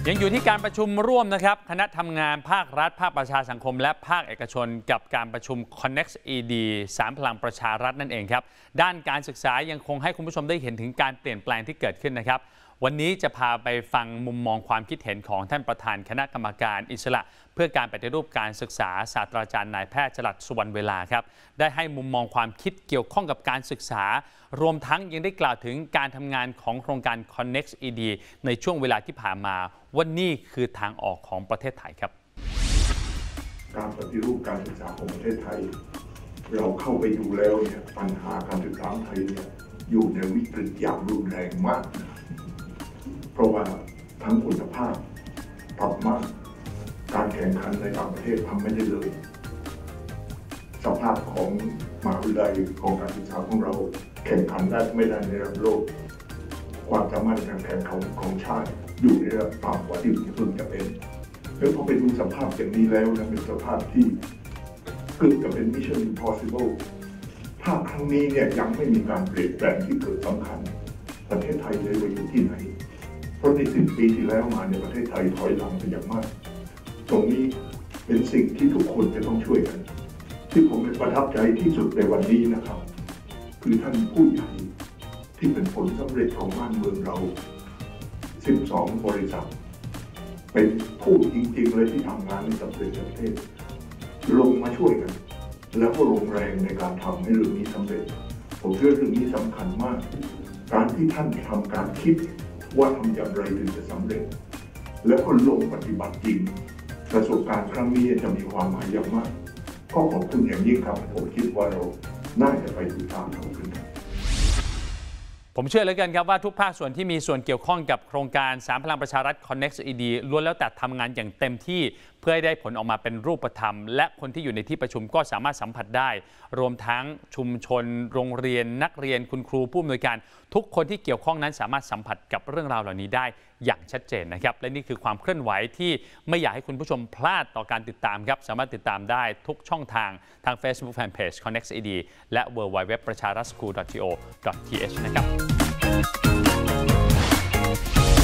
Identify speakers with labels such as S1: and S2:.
S1: ยังอยู่ที่การประชุมร่วมนะครับคณะทำงานภาครัฐภาคประชาสังคมและภาคเอกชนกับการประชุม Connect ED 3 พลังประชารัฐนั่นเองครับด้านการศึกษายังคงให้คุณผู้ชมได้เห็นถึงการเปลี่ยนแปลงที่เกิดขึ้นนะครับวันนี้จะพาไปฟังมุมมองความคิดเห็นของท่านประธานคณะกรรมการอิสระเพื่อการปฏิรูปการศึกษาศาสตราจารย์นายแพทย์จรัสสุวรรณเวลาครับได้ให้มุมมองความคิดเกี่ยวข้องกับการศึกษารวมทั้งยังได้กล่าวถึงการทำงานของโครงการ Connect ED ในช่วงเวลาที่ผ่านมาว่านี่คือทางออกของประเทศไทยครับ
S2: การปฏิรูปการศึกษาของประเทศไทยเราเข้าไปดูแล้วเนี่ยปัญหาการศึกษาไทยเนี่ยอยู่ในวิกฤตอย่างรุนแรงมากเพราะว่าทั้งคุณภาพต่ำมากการแข่งขันในต่างประเทศทำไม่ได้เลยสภาพของมหาวิทยาลัยของการศึกษาของเราแข่งขันได้ไม่ได้ในระดับโลกความสามารถในการแข่งขันของชาติอยู่ในระดับต่ำกว่าที่พึงจะเป็นแล้วพอไปดูสภาพอย่างนี้แล้วนะเป็นสภาพที่เกือบจะเป็น Mission Impossible ถ้าครั้งนี้เนี่ยยังไม่มีการเปลี่ยนแปลงที่เกิดสำคัญประเทศไทยเลยว่าอยู่ที่ไหนเพราะใน10 ปีที่แล้วมาในประเทศไทยถอยหลังไปอย่างมากตรงนี้เป็นสิ่งที่ทุกคนจะต้องช่วยกันที่ผมประทับใจที่สุดในวันนี้นะครับคือท่านผู้ใหญ่ที่เป็นผลสำเร็จของบ้านเมืองเรา12 บริษัทเป็นผู้จริงๆเลยที่ทำงานในสำเร็จประเทศลงมาช่วยกันแล้วก็ลงแรงในการทำให้เรื่องนี้สำเร็จผมเชื่อเรื่องนี้สำคัญมากการที่ท่านทำการคิดว่าทำอย่างไรถึงจะสำเร็จแล้วก็ลงปฏิบัติจริงประสบการณ์ครั้งนี้จะมีความหมายอย่างมากก็ขอบคุณอย่างยิ่งครับผมคิดว่าเราน่าจะไปถึงทางเขาขึ้น
S1: ผมเชื่อเหลือเกินครับว่าทุกภาคส่วนที่มีส่วนเกี่ยวข้องกับโครงการ3 พลังประชารัฐ Connect ED ล้วนแล้วแต่ทำงานอย่างเต็มที่เพื่อให้ได้ผลออกมาเป็นรูปธรรมและคนที่อยู่ในที่ประชุมก็สามารถสัมผัสได้รวมทั้งชุมชนโรงเรียนนักเรียนคุณครูผู้อำนวยการทุกคนที่เกี่ยวข้องนั้นสามารถสัมผัสกับเรื่องราวเหล่านี้ได้อย่างชัดเจนนะครับและนี่คือความเคลื่อนไหวที่ไม่อยากให้คุณผู้ชมพลาดต่อการติดตามครับสามารถติดตามได้ทุกช่องทางFacebook Fanpage Connect ED และ www.pracharatschool.go.th นะครับ